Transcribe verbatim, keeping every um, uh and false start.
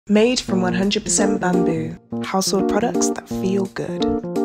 Made from one hundred percent bamboo, household products that feel good.